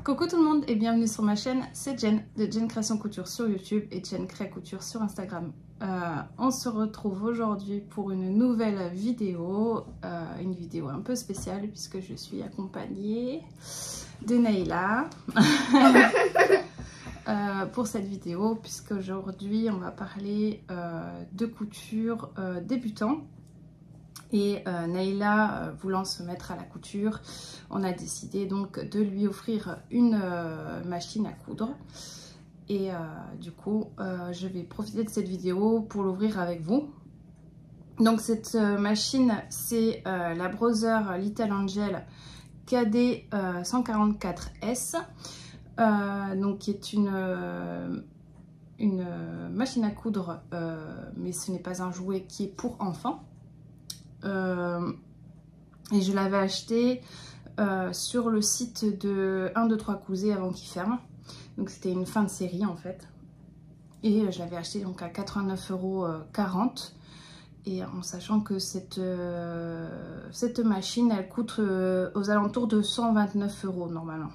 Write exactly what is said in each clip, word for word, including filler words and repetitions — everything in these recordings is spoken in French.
Coucou tout le monde et bienvenue sur ma chaîne, c'est Jen de Jen Création Couture sur YouTube et Jen Cré Couture sur Instagram. Euh, on se retrouve aujourd'hui pour une nouvelle vidéo, euh, une vidéo un peu spéciale puisque je suis accompagnée de Naïla euh, pour cette vidéo, puisque aujourd'hui on va parler euh, de couture euh, débutant. Et euh, Naïla euh, voulant se mettre à la couture, on a décidé donc de lui offrir une euh, machine à coudre. Et euh, du coup, euh, je vais profiter de cette vidéo pour l'ouvrir avec vous. Donc cette euh, machine, c'est euh, la Brother Little Angel K D euh, cent quarante-quatre S. Euh, donc qui est une... Euh, une euh, machine à coudre, euh, mais ce n'est pas un jouet qui est pour enfants. Euh, et je l'avais acheté euh, sur le site de un deux trois Cousets avant qu'il ferme. Donc c'était une fin de série en fait. Et euh, je l'avais acheté donc à quatre-vingt-neuf euros quarante. Et en sachant que cette, euh, cette machine elle coûte euh, aux alentours de cent vingt-neuf euros normalement.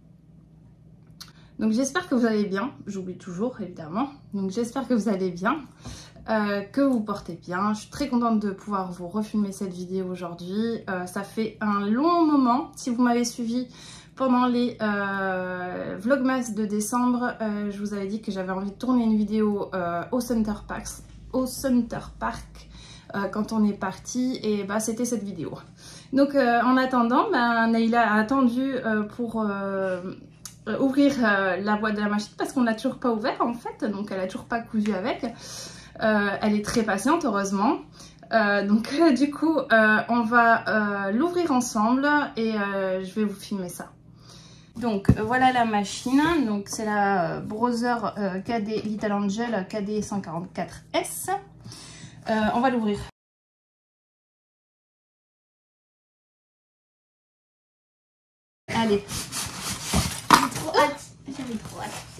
Donc j'espère que vous allez bien. J'oublie toujours évidemment. Donc j'espère que vous allez bien. Euh, que vous portez bien. Je suis très contente de pouvoir vous refilmer cette vidéo aujourd'hui. Euh, ça fait un long moment. Si vous m'avez suivi pendant les euh, vlogmas de décembre, euh, je vous avais dit que j'avais envie de tourner une vidéo euh, au Center Park, au Center Park euh, quand on est parti, et bah c'était cette vidéo. Donc euh, en attendant, bah, Naïla a attendu euh, pour euh, ouvrir euh, la boîte de la machine parce qu'on l'a toujours pas ouvert en fait, donc elle a toujours pas cousu avec. Euh, elle est très patiente, heureusement. Euh, donc euh, du coup, euh, on va euh, l'ouvrir ensemble et euh, je vais vous filmer ça. Donc euh, voilà la machine. Donc c'est la Brother euh, K D Little Angel K D cent quarante-quatre S. Euh, on va l'ouvrir. Allez. J'ai trop hâte. J'avais trop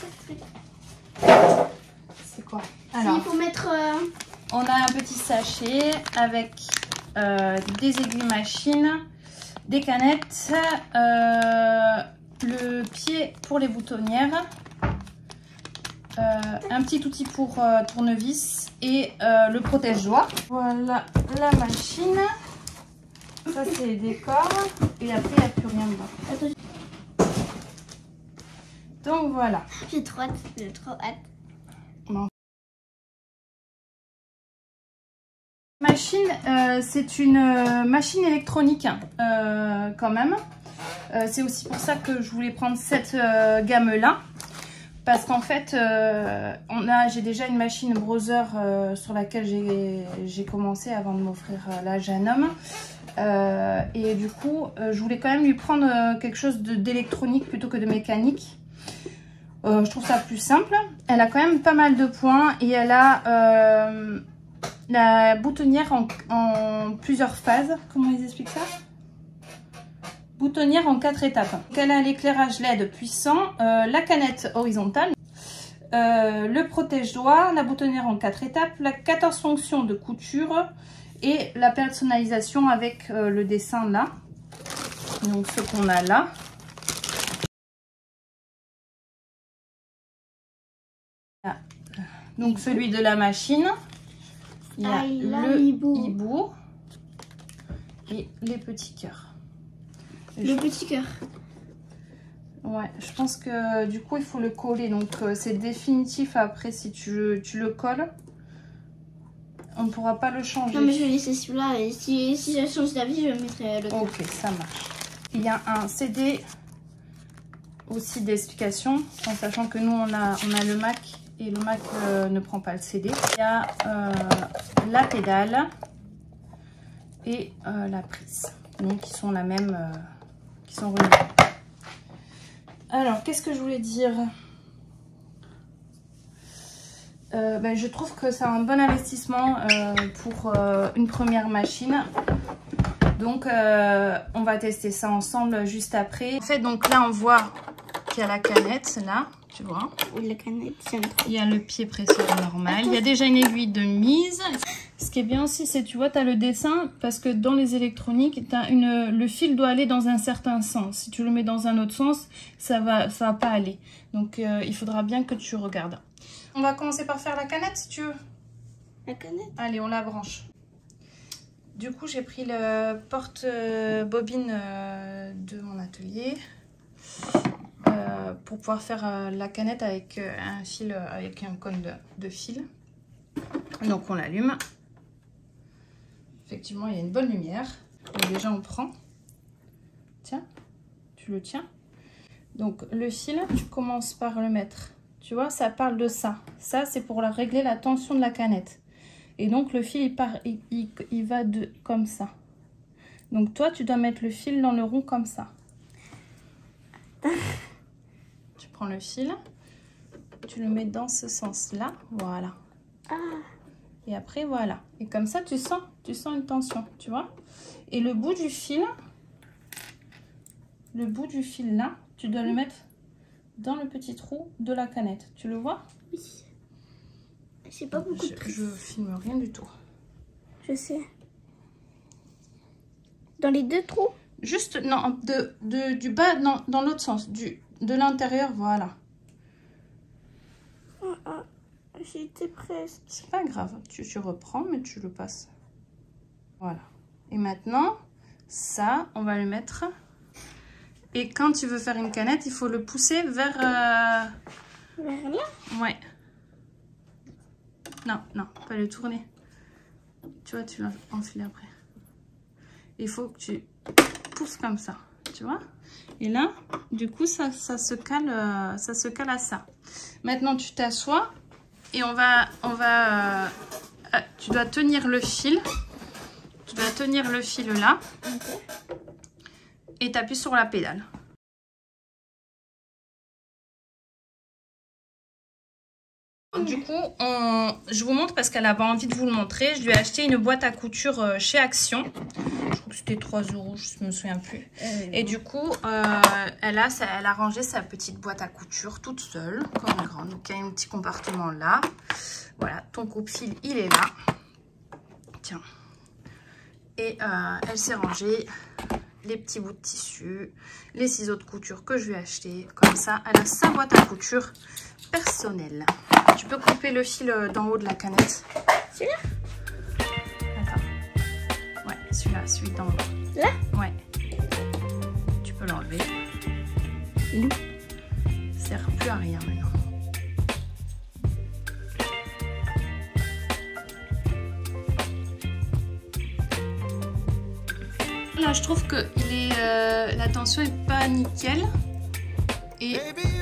hâte. C'est quoi? Alors, il faut mettre... Euh... On a un petit sachet avec euh, des aiguilles machine, des canettes, euh, le pied pour les boutonnières, euh, un petit outil pour euh, tournevis et euh, le protège-doigt. Voilà la machine. Ça c'est les décors et après il n'y a plus rien dedans. Donc voilà. J'ai trop hâte, j'ai trop hâte. Bon. Machine, euh, c'est une euh, machine électronique euh, quand même. Euh, c'est aussi pour ça que je voulais prendre cette euh, gamme là, parce qu'en fait, euh, on a, j'ai déjà une machine Brother euh, sur laquelle j'ai commencé avant de m'offrir euh, la Janome. Euh, et du coup, euh, je voulais quand même lui prendre euh, quelque chose d'électronique plutôt que de mécanique. Euh, je trouve ça plus simple. Elle a quand même pas mal de points et elle a euh, la boutonnière en, en plusieurs phases. Comment ils expliquent ça? Boutonnière en quatre étapes. Donc elle a l'éclairage L E D puissant, euh, la canette horizontale, euh, le protège-doigt, la boutonnière en quatre étapes, la quatorze fonctions de couture et la personnalisation avec euh, le dessin là. Donc ce qu'on a là. Donc celui de la machine, il y a I le hibou. hibou et les petits cœurs. Et Le je... petit cœur. Ouais, je pense que du coup il faut le coller, donc euh, c'est définitif après. Si tu, tu le colles, on ne pourra pas le changer. Non mais je vais laisser celui-là et si, si je change d'avis je mettrai le cœur. Ok, ça marche. Il y a un C D aussi d'explication, en sachant que nous on a, on a le Mac. Et le Mac euh, ne prend pas le C D. Il y a euh, la pédale et euh, la prise. Donc qui sont la même, euh, qui sont reliées. Alors qu'est-ce que je voulais dire euh, ben, je trouve que c'est un bon investissement euh, pour euh, une première machine. Donc euh, on va tester ça ensemble juste après. En fait donc là on voit qu'il y a la canette là. Tu vois, oui, la canette, j'aime trop. Il y a le pied presseur normal. Il y a déjà une aiguille de mise. Ce qui est bien aussi, c'est tu vois, tu as le dessin parce que dans les électroniques, t'as une, le fil doit aller dans un certain sens. Si tu le mets dans un autre sens, ça va, ça va pas aller. Donc, euh, il faudra bien que tu regardes. On va commencer par faire la canette si tu veux. La canette? Allez, on la branche. Du coup, j'ai pris le porte-bobine euh, de mon atelier euh, pour pouvoir faire euh, la canette avec euh, un fil, euh, avec un cône de, de fil. Donc, on l'allume. Effectivement, il y a une bonne lumière. Donc, déjà, on prend. Tiens, tu le tiens. Donc, le fil, tu commences par le mettre. Tu vois, ça parle de ça. Ça, c'est pour la, régler la tension de la canette. Et donc, le fil, il, part, il, il, il va de comme ça. Donc, toi, tu dois mettre le fil dans le rond comme ça. Tu prends le fil. Tu le mets dans ce sens-là. Voilà. Ah. Et après, voilà. Et comme ça, tu sens, tu sens une tension, tu vois. Et le bout du fil, le bout du fil là, tu dois le mettre dans le petit trou de la canette. Tu le vois? Oui. C'est pas beaucoup je, de je filme rien du tout. Je sais. Dans les deux trous? Juste, non, de, de, du bas, non, dans l'autre sens. Du, de l'intérieur, voilà. Ah, ah, j'étais presque. C'est pas grave. Tu, tu reprends, mais tu le passes. Voilà. Et maintenant, ça, on va le mettre. Et quand tu veux faire une canette, il faut le pousser vers... Euh... Vers là? Ouais. Non, non, pas le tourner. Tu vois, tu vas enfiler après. Il faut que tu pousses comme ça, tu vois. Et là, du coup, ça, ça, se cale, euh, ça se cale à ça. Maintenant, tu t'assois et on va... On va euh, euh, tu dois tenir le fil. Tu dois tenir le fil là. Okay. Et tu appuies sur la pédale. Du coup, on... je vous montre parce qu'elle n'a pas envie de vous le montrer. Je lui ai acheté une boîte à couture chez Action. Je crois que c'était trois euros, je ne me souviens plus. Euh, Et du coup, euh, elle, a, elle a rangé sa petite boîte à couture toute seule, comme une grande. Donc, il y a un petit compartiment là. Voilà, ton coupe-fil, il est là. Tiens. Et euh, elle s'est rangée les petits bouts de tissu, les ciseaux de couture que je lui ai achetés. Comme ça, elle a sa boîte à couture personnelle. Tu peux couper le fil d'en haut de la canette. Celui-là? Attends. Ouais, celui-là, celui d'en haut. Là? Ouais. Tu peux l'enlever. Mmh. Ça sert plus à rien maintenant. Là, je trouve que il est, euh, la tension est pas nickel. Et...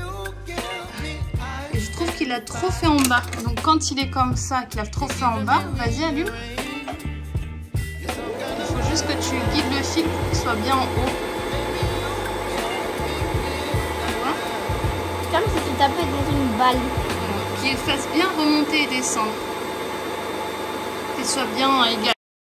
Et je trouve qu'il a trop fait en bas. Donc quand il est comme ça, qu'il a trop fait en bas, vas-y, allume. Il faut juste que tu guides le fil pour qu'il soit bien en haut. Comme si tu tapais dans une balle. Qu'il fasse bien remonter et descendre. Qu'il soit bien égal.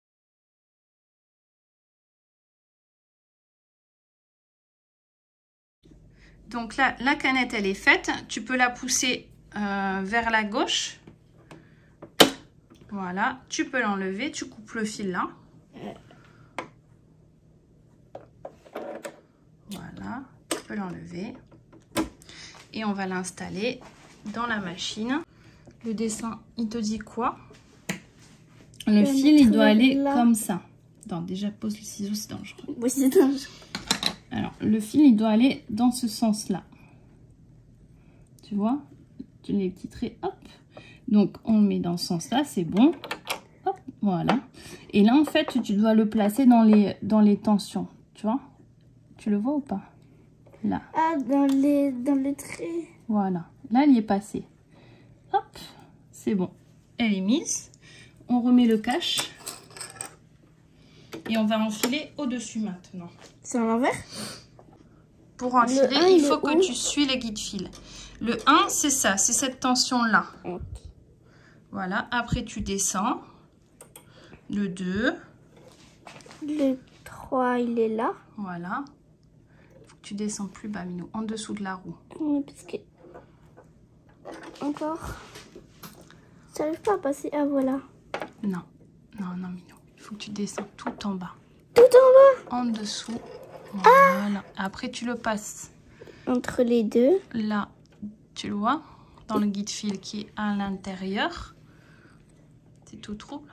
Donc là, la canette, elle est faite. Tu peux la pousser euh, vers la gauche. Voilà. Tu peux l'enlever. Tu coupes le fil là. Voilà. Tu peux l'enlever. Et on va l'installer dans la machine. Le dessin, il te dit quoi? Le fil, il doit aller là. Comme ça. Attends, déjà, pose le ciseau, c'est dangereux. Oui, c'est dangereux. Alors, le fil, il doit aller dans ce sens-là. Tu vois? Les petits traits, hop. Donc, on le met dans ce sens-là, c'est bon. Hop, voilà. Et là, en fait, tu dois le placer dans les, dans les tensions. Tu vois? Tu le vois ou pas? Là. Ah, dans les, dans les traits. Voilà. Là, elle y est passée. Hop, c'est bon. Elle est mise. On remet le cache. Et on va enfiler au-dessus maintenant. C'est à l'envers? Pour enfiler, un, il faut que où? Tu suis les guides fils. Le un, c'est ça, c'est cette tension-là. Okay. Voilà, après tu descends. Le deux. Le trois, il est là. Voilà. Faut que tu descends plus bas, Minou, en dessous de la roue. Oui, parce que... Encore. Ça n'arrive pas à passer. Ah, voilà. Non. Non, non, Minou. Il faut que tu descends tout en bas. Tout en bas? En dessous. Voilà. Ah. Après, tu le passes. Entre les deux. Là, tu le vois, dans le guide fil qui est à l'intérieur. C'est tout trouble.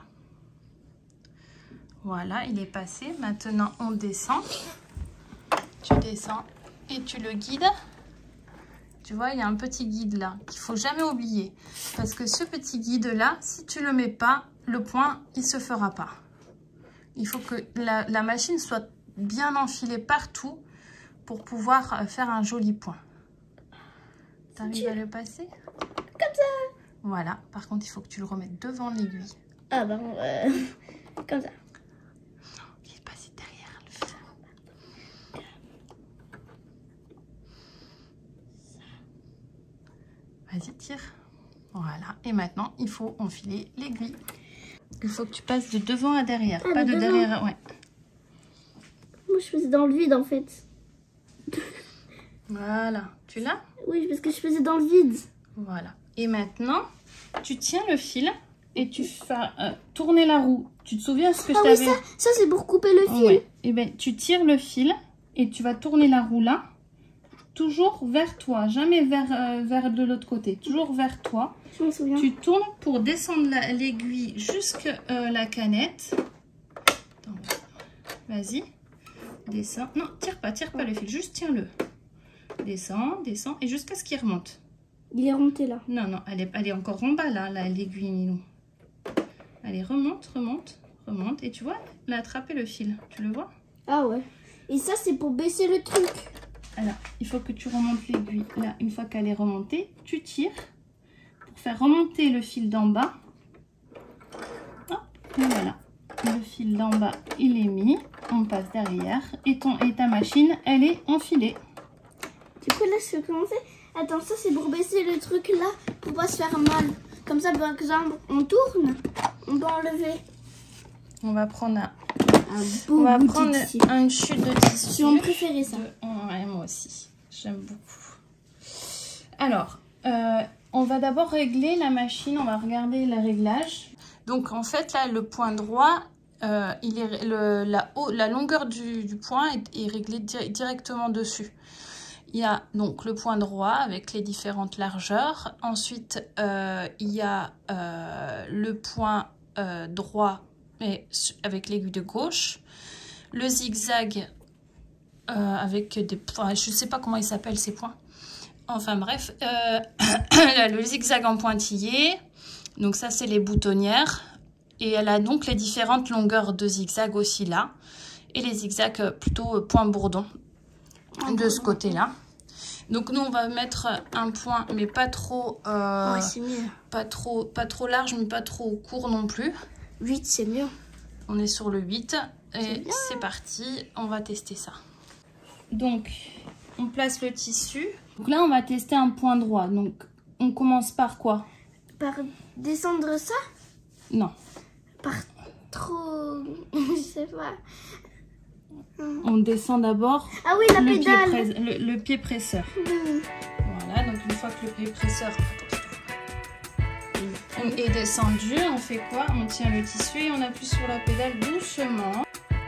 Voilà, il est passé. Maintenant, on descend. Tu descends et tu le guides. Tu vois, il y a un petit guide là qu'il faut jamais oublier. Parce que ce petit guide là, si tu le mets pas, le point, il se fera pas. Il faut que la, la machine soit bien enfilée partout pour pouvoir faire un joli point. Tu arrives à le passer? Comme ça. Voilà. Par contre, il faut que tu le remettes devant l'aiguille. Ah ben, euh, comme ça. Non, il est passé derrière le fil. Vas-y, tire. Voilà. Et maintenant, il faut enfiler l'aiguille. Il faut que tu passes de devant à derrière. Ah, pas de, de derrière. Ouais. Moi, je faisais dans le vide en fait. Voilà. Tu l'as? Oui, parce que je faisais dans le vide. Voilà. Et maintenant, tu tiens le fil et tu fais euh, tourner la roue. Tu te souviens ce que ah je t'avais... oui, ça, ça c'est pour couper le fil. Ouais. Et ben, tu tires le fil et tu vas tourner la roue là. Toujours vers toi, jamais vers, euh, vers de l'autre côté. Toujours vers toi. Je me souviens. Tu tournes pour descendre l'aiguille jusqu'à euh, la canette. Vas-y. Descends. Non, tire pas, tire pas le fil. Juste tiens-le. Descends, descends. Et jusqu'à ce qu'il remonte. Il est remonté là. Non, non, elle est, elle est encore en bas là, là l'aiguille Minou. Allez, remonte, remonte, remonte. Et tu vois, elle a attrapé le fil. Tu le vois? Ah ouais. Et ça, c'est pour baisser le truc. Alors, il faut que tu remontes l'aiguille. Là, une fois qu'elle est remontée, tu tires pour faire remonter le fil d'en bas. Hop, et voilà. Le fil d'en bas, il est mis. On passe derrière. Et, ton, et ta machine, elle est enfilée. Du coup, là, je vais commencer. Attends, ça, c'est pour baisser le truc là, pour pas se faire mal. Comme ça, par exemple, on tourne, on peut enlever. On va prendre un... Un beau On va bout prendre de tissu. une chute de tissu. J'ai préféré ça. De... Ouais, moi aussi. J'aime beaucoup. Alors, euh, on va d'abord régler la machine. On va regarder le réglage. Donc, en fait, là, le point droit, euh, il est, le, la, haut, la longueur du, du point est, est réglée di directement dessus. Il y a donc le point droit avec les différentes largeurs. Ensuite, euh, il y a euh, le point euh, droit mais avec l'aiguille de gauche, le zigzag euh, avec des points, je ne sais pas comment ils s'appellent ces points, enfin bref, euh, le zigzag en pointillé, donc ça c'est les boutonnières, et elle a donc les différentes longueurs de zigzag aussi là, et les zigzags plutôt point bourdon de ce côté là. Donc nous on va mettre un point mais pas trop, euh, ouais, c'est mieux. Pas trop, pas trop large mais pas trop court non plus. huit, c'est mieux. On est sur le huit et c'est parti, on va tester ça. Donc, on place le tissu. Donc là, on va tester un point droit. Donc, on commence par quoi? Par descendre ça? Non. Par trop... je sais pas. On descend d'abord ah oui, la le, pédale. pied le, le pied presseur. Oui. Voilà, donc une fois que le pied presseur est descendu, on fait quoi? On tient le tissu et on appuie sur la pédale doucement.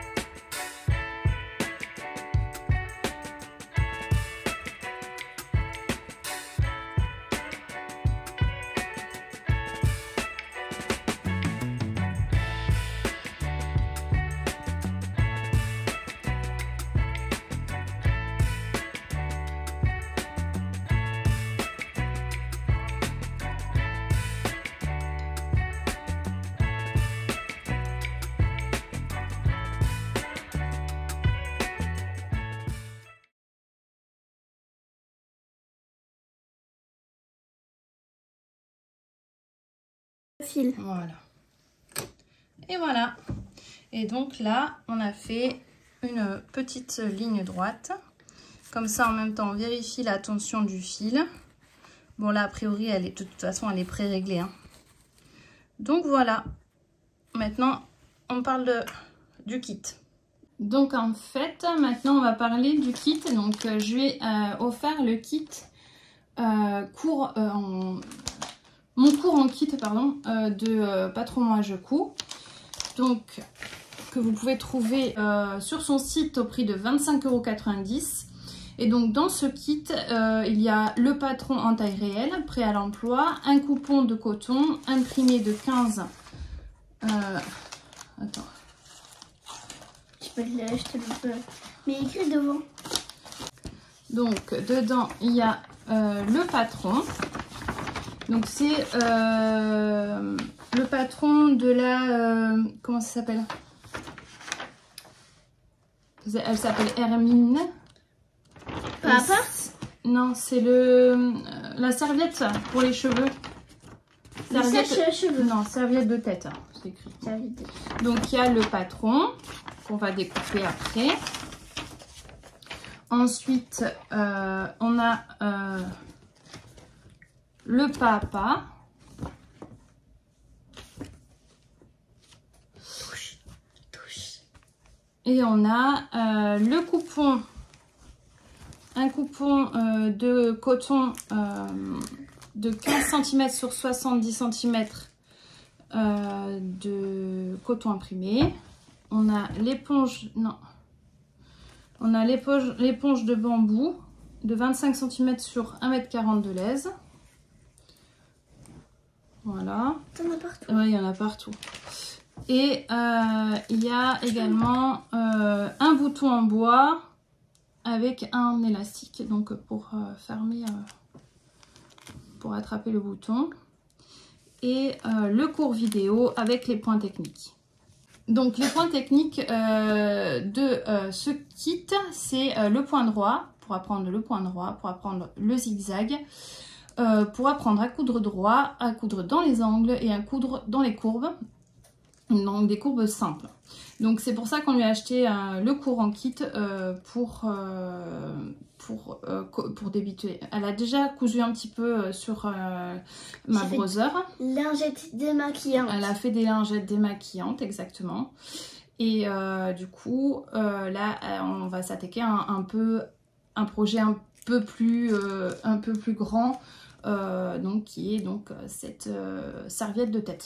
Fil. Voilà. Et voilà. Et donc là, on a fait une petite ligne droite. Comme ça, en même temps, on vérifie la tension du fil. Bon, là, a priori, elle est, de toute façon, elle est pré-réglée. Hein. Donc, voilà. Maintenant, on parle de, du kit. Donc, en fait, maintenant, on va parler du kit. Donc, euh, je vais euh, offert le kit euh, cours euh, en... Mon cours en kit, pardon, euh, de euh, Pas trop moi je couds. donc que vous pouvez trouver euh, sur son site au prix de vingt-cinq euros quatre-vingt-dix. Et donc dans ce kit, euh, il y a le patron en taille réelle, prêt à l'emploi, un coupon de coton imprimé de quinze. Euh, attends. Je peux le, je te le peux. Mais écrit devant. Donc dedans il y a euh, le patron. Donc c'est euh, le patron de la euh, comment ça s'appelle? Elle s'appelle Hermine. Papa? Non, c'est le la serviette pour les cheveux. Serviette cheveux. Non, serviette de tête. Hein, c'est écrit. Serviette de tête. Donc il y a le patron qu'on va découper après. Ensuite, euh, on a euh, le papa. Touche, touche. Et on a euh, le coupon. Un coupon euh, de coton euh, de quinze centimètres sur soixante-dix centimètres euh, de coton imprimé. On a l'éponge, non, on a l'éponge, l'éponge de bambou de vingt-cinq centimètres sur un mètre quarante de l'aise. Voilà. T'en as partout. Ouais, il y en a partout. Et euh, il y a également euh, un bouton en bois avec un élastique, donc pour euh, fermer, euh, pour attraper le bouton. Et euh, le cours vidéo avec les points techniques. Donc les points techniques euh, de euh, ce kit, c'est euh, le point droit, pour apprendre le point droit, pour apprendre le zigzag, euh, pour apprendre à coudre droit, à coudre dans les angles et à coudre dans les courbes. Donc des courbes simples. Donc c'est pour ça qu'on lui a acheté euh, le cours en kit euh, pour, euh, pour, euh, pour débuter. Elle a déjà cousu un petit peu sur euh, ma brother. Lingettes démaquillantes. Elle a fait des lingettes démaquillantes, exactement. Et euh, du coup, euh, là, on va s'attaquer à un, un peu un projet un peu plus, euh, un peu plus grand, euh, donc qui est donc cette euh, serviette de tête.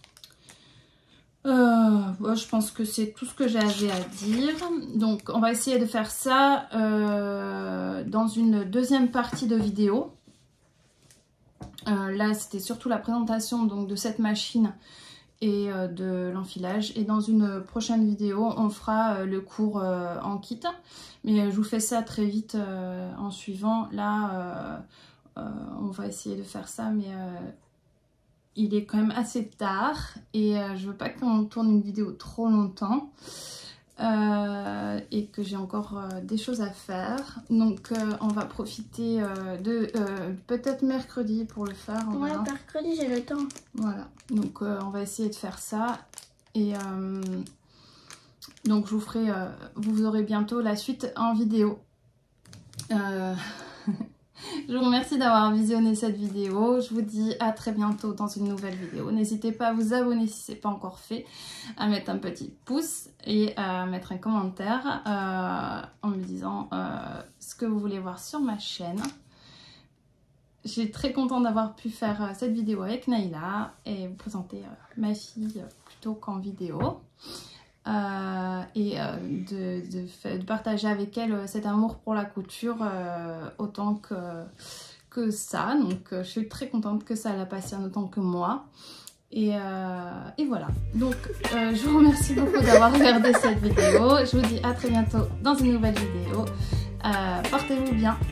Euh, ouais, je pense que c'est tout ce que j'avais à dire. Donc on va essayer de faire ça euh, dans une deuxième partie de vidéo. Euh, là c'était surtout la présentation donc, de cette machine et euh, de l'enfilage. Et dans une prochaine vidéo on fera euh, le cours euh, en kit. Mais euh, je vous fais ça très vite euh, en suivant. Là euh, euh, on va essayer de faire ça mais... Euh, il est quand même assez tard et euh, je veux pas qu'on tourne une vidéo trop longtemps euh, et que j'ai encore euh, des choses à faire. Donc euh, on va profiter euh, de euh, peut-être mercredi pour le faire. Ouais, verra. Mercredi j'ai le temps. Voilà, donc euh, on va essayer de faire ça et euh, donc je vous ferai, euh, vous aurez bientôt la suite en vidéo. Euh... Je vous remercie d'avoir visionné cette vidéo. Je vous dis à très bientôt dans une nouvelle vidéo. N'hésitez pas à vous abonner si ce n'est pas encore fait, à mettre un petit pouce et à mettre un commentaire euh, en me disant euh, ce que vous voulez voir sur ma chaîne. Je suis très contente d'avoir pu faire euh, cette vidéo avec Naïla et vous présenter euh, ma fille euh, plutôt qu'en vidéo. Euh, et euh, de, de, de partager avec elle euh, cet amour pour la couture euh, autant que, que ça. Donc euh, je suis très contente que ça la passionne autant que moi. Et, euh, et voilà. Donc euh, je vous remercie beaucoup d'avoir regardé cette vidéo. Je vous dis à très bientôt dans une nouvelle vidéo. Euh, portez-vous bien.